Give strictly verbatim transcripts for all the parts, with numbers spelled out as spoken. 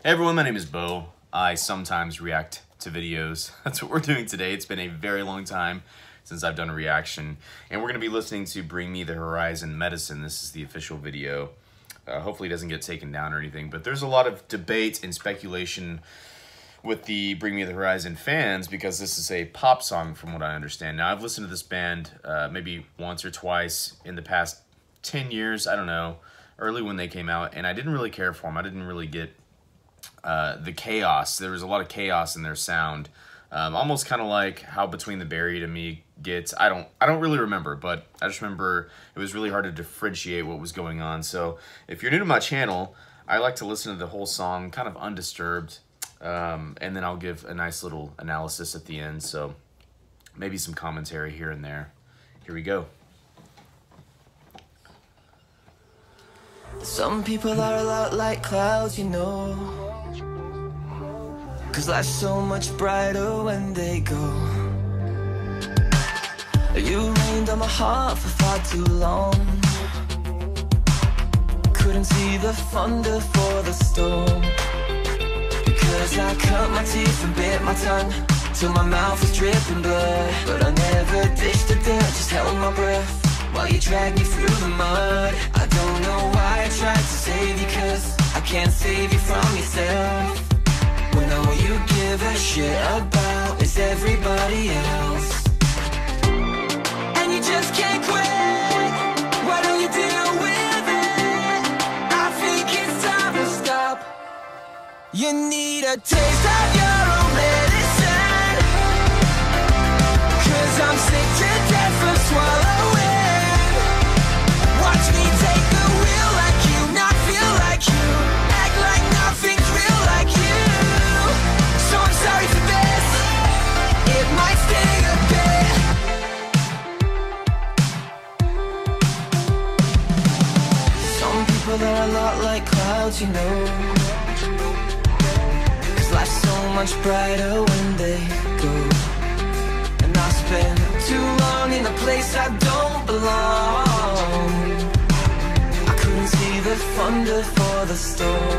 Hey everyone, my name is Bo. I sometimes react to videos. That's what we're doing today. It's been a very long time since I've done a reaction. And we're going to be listening to Bring Me the Horizon Medicine. This is the official video. Uh, hopefully it doesn't get taken down or anything. But there's a lot of debate and speculation with the Bring Me the Horizon fans because this is a pop song from what I understand. Now, I've listened to this band uh, maybe once or twice in the past ten years. I don't know. Early when they came out. And I didn't really care for them. I didn't really get Uh, the chaos. There was a lot of chaos in their sound, um, almost kind of like how Between the Buried and Me gets. I don't, I don't really remember, but I just remember it was really hard to differentiate what was going on. So if you're new to my channel, I like to listen to the whole song kind of undisturbed, um, and then I'll give a nice little analysis at the end. So maybe some commentary here and there. Here we go. Some people are a lot like clouds, you know, 'cause life's so much brighter when they go. You rained on my heart for far too long. Couldn't see the thunder for the storm, because I cut my teeth and bit my tongue till my mouth was dripping blood. But I never ditched the dirt, just held my breath while you dragged me through the mud. I don't know why I tried to save you, 'cause I can't save you from yourself, when all you give a shit about is everybody else. And you just can't quit. Why don't you deal with it? I think it's time to stop. You need a taste of your own medicine, 'cause I'm sick to death of swallowing. Watch me take the wheel like you, not feel like you, act like nothing's real like you. So I'm sorry for this, it might sting a bit. Some people are a lot like clouds, you know, 'cause life's so much brighter when they go. And I spend too long in a place I don't belong. I couldn't see the thunder for the storm,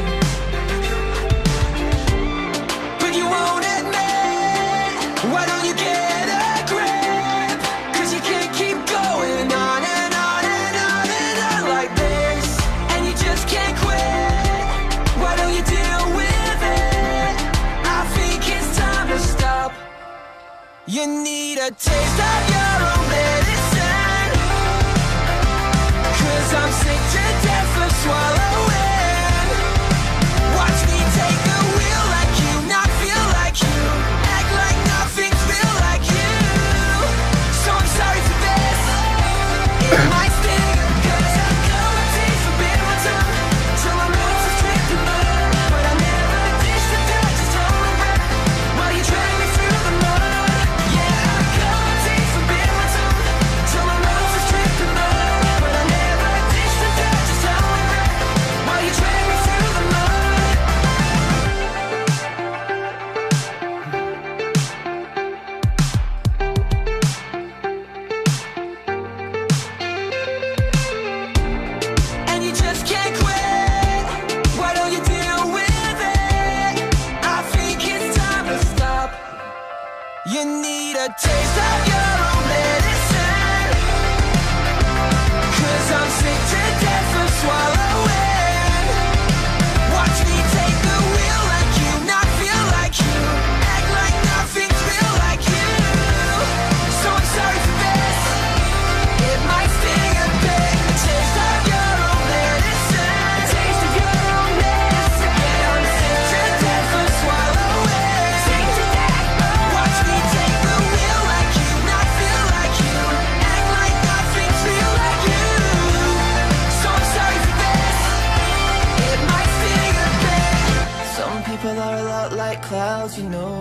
but you won't admit. Why don't you get a grip? 'Cause you can't keep going on and on and on and on like this. And you just can't quit. Why don't you deal with it? I think it's time to stop. You need a taste of your own medicine, 'cause I'm sick to death of swallowing. Watch me take the wheel like you, not feel like you, act like nothing's real like you. So I'm sorry for this, it might sting, 'cause I cut my teeth and bit my tongue till my mouth was dripping blood. But I never ditched the dirt, just hold my breath while you drag me through the mud. Yeah, I cut my teeth and bit my tongue till my mouth was dripping blood. But I never ditched the dirt, just hold my breath while you drag me through the mud. And you just can't quit. Why don't you deal with it? I think it's time to stop. You need a taste of your own medicine, 'cause I'm sick to death of swallowing. Watch me take the wheel like you, not feel like you, act like nothing's real like you. So I'm sorry for this, it might sting a bit. A taste of your own medicine, a taste of your own medicine. Yeah, I'm sick to death of swallowing. Sick to death. Watch me take the wheel like you, not feel like you, act like nothing's real like you. So I'm sorry for this, it might sting a bit. Some people are a lot like clouds, you know,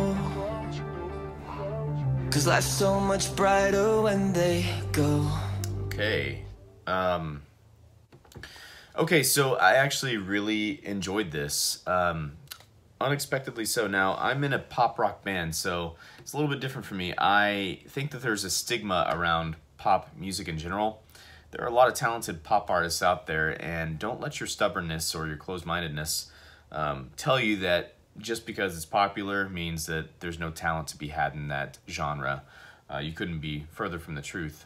'cause life's so much brighter when they go. Okay. Um, okay, so I actually really enjoyed this. Um, unexpectedly so. Now, I'm in a pop rock band, so it's a little bit different for me. I think that there's a stigma around pop music in general. There are a lot of talented pop artists out there, and don't let your stubbornness or your closed-mindedness um, tell you that just because it's popular means that there's no talent to be had in that genre. Uh, you couldn't be further from the truth.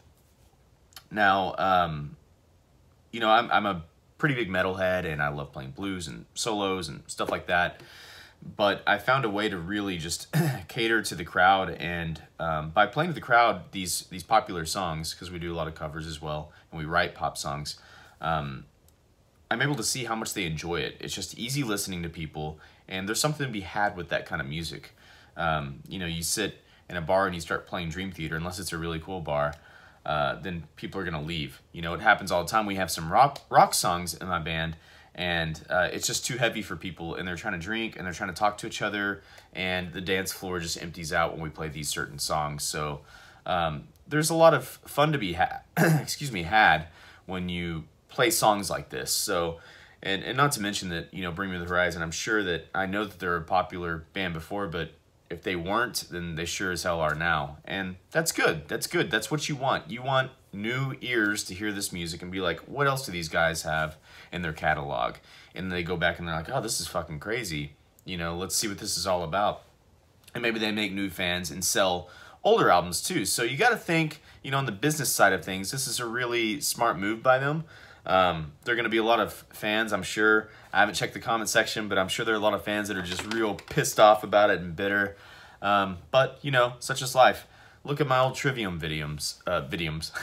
Now, um, you know, I'm, I'm a pretty big metalhead, and I love playing blues and solos and stuff like that. But I found a way to really just cater to the crowd, and um, by playing to the crowd these these popular songs, because we do a lot of covers as well, and we write pop songs, um, I'm able to see how much they enjoy it. It's just easy listening to people, and there's something to be had with that kind of music. Um, you know, you sit in a bar and you start playing Dream Theater, unless it's a really cool bar, uh, then people are gonna leave. You know, it happens all the time. We have some rock rock songs in my band, and uh, it's just too heavy for people, and they're trying to drink, and they're trying to talk to each other, and the dance floor just empties out when we play these certain songs. So um, there's a lot of fun to be had, excuse me, had when you play songs like this. So, and, and not to mention that, you know, Bring Me the Horizon, I'm sure that, I know that they're a popular band before, but if they weren't, then they sure as hell are now. And that's good. That's good. That's what you want. You want new ears to hear this music and be like, what else do these guys have in their catalog? And they go back and they're like, oh, this is fucking crazy. You know, let's see what this is all about. And maybe they make new fans and sell older albums too. So you got to think, you know, on the business side of things, this is a really smart move by them. Um, there are going to be a lot of fans, I'm sure. I haven't checked the comment section, but I'm sure there are a lot of fans that are just real pissed off about it and bitter. Um, but, you know, such is life. Look at my old Trivium videos. Uh, videos.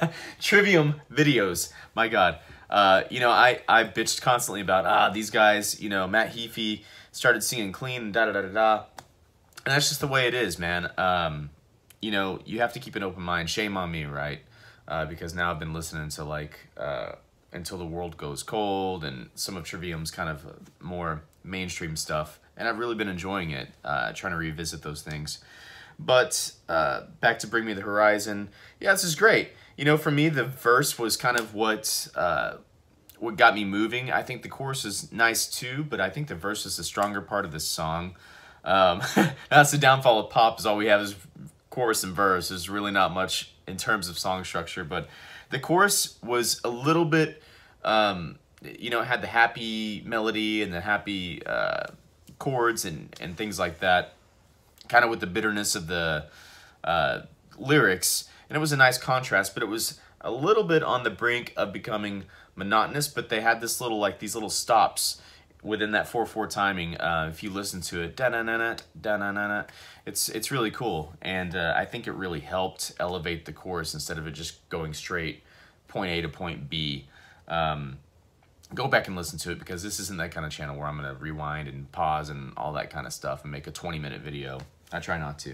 Trivium videos. My God. Uh, you know, I, I bitched constantly about, ah, these guys, you know, Matt Heafy started singing clean and da-da-da-da-da. And that's just the way it is, man. Um, you know, you have to keep an open mind. Shame on me, right? Uh, because now I've been listening to, like, uh, Until the World Goes Cold and some of Trivium's kind of more mainstream stuff. And I've really been enjoying it, uh, trying to revisit those things. But uh, back to Bring Me the Horizon. Yeah, this is great. You know, for me, the verse was kind of what uh, what got me moving. I think the chorus is nice too, but I think the verse is the stronger part of this song. Um, that's the downfall of pop, is all we have is chorus and verse. There's really not much in terms of song structure, but the chorus was a little bit, um, you know, it had the happy melody and the happy uh, chords and, and things like that, kind of with the bitterness of the uh, lyrics, and it was a nice contrast, but it was a little bit on the brink of becoming monotonous, but they had this little, like, these little stops within that four four timing. Uh, if you listen to it, da-na-na-na, da-na-na-na, it's, it's really cool, and uh, I think it really helped elevate the chorus instead of it just going straight point A to point B. Um, go back and listen to it, because this isn't that kind of channel where I'm going to rewind and pause and all that kind of stuff and make a twenty minute video. I try not to.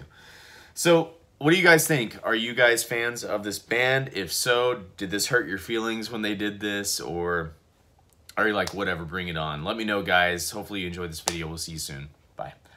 So what do you guys think? Are you guys fans of this band? If so, did this hurt your feelings when they did this, or are you like, whatever, bring it on? Let me know, guys. Hopefully you enjoyed this video. We'll see you soon. Bye.